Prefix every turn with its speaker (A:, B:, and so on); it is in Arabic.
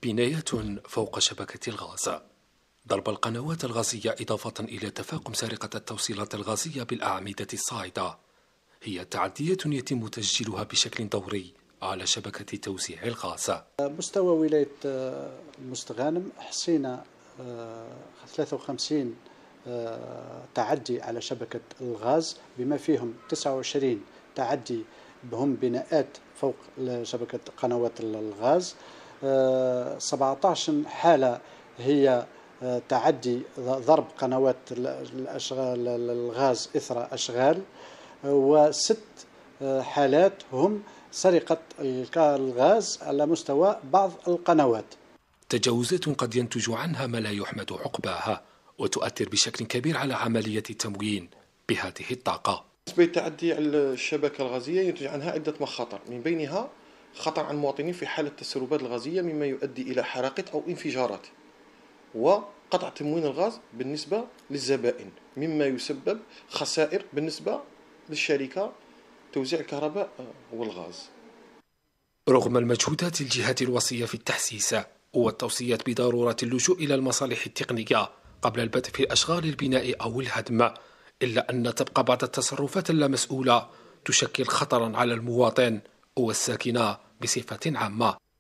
A: بناية فوق شبكة الغاز. ضرب القنوات الغازية إضافة إلى تفاقم سرقة التوصيلات الغازية بالأعمدة الصاعدة هي تعديات يتم تسجيلها بشكل دوري على شبكة توزيع الغاز.
B: مستوى ولاية المستغانم حصينا 53 تعدي على شبكة الغاز، بما فيهم 29 تعدي بهم بناءات فوق شبكة قنوات الغاز، 17 حالة هي تعدي ضرب قنوات الغاز إثر أشغال، و6 حالات هم سرقة الغاز على مستوى بعض القنوات.
A: تجاوزات قد ينتج عنها ما لا يحمد عقباها وتؤثر بشكل كبير على عملية التموين بهذه الطاقة.
C: بالنسبة للتعدي على الشبكة الغازية ينتج عنها عدة مخاطر، من بينها خطر على المواطنين في حالة التسربات الغازية مما يؤدي إلى حرائق أو انفجارات، وقطع تموين الغاز بالنسبة للزبائن مما يسبب خسائر بالنسبة للشركة توزيع الكهرباء والغاز.
A: رغم المجهودات الجهات الوصية في التحسيس والتوصيات بضرورة اللجوء إلى المصالح التقنية قبل البدء في أشغال البناء أو الهدم، إلا أن تبقى بعض التصرفات اللامسؤولة تشكل خطرا على المواطن والساكنة بصفة عامة.